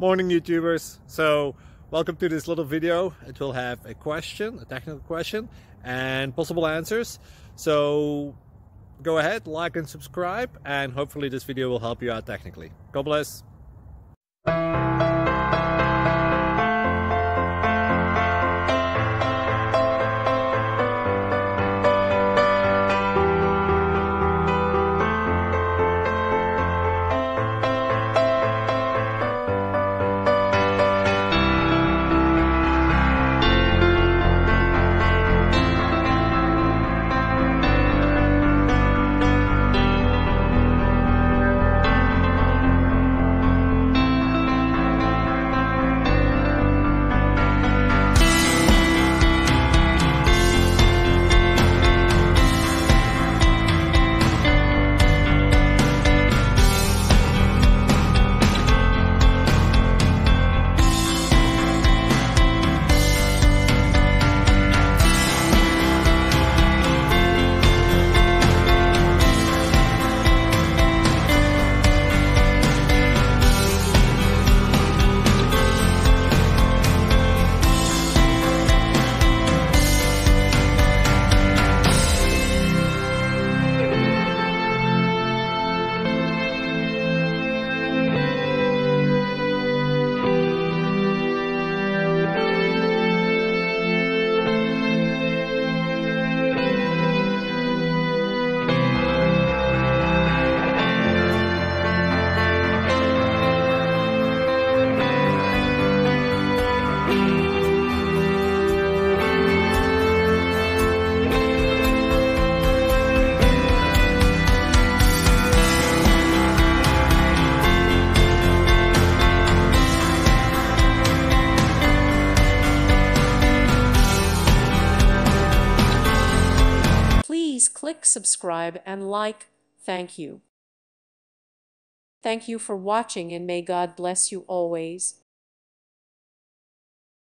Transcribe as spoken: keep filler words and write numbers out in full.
Morning YouTubers. So welcome to this little video. It will have a question, a technical question, and possible answers. So go ahead, like and subscribe, and hopefully this video will help you out technically. God bless. Please click subscribe and like. Thank you. Thank you for watching, and may God bless you always.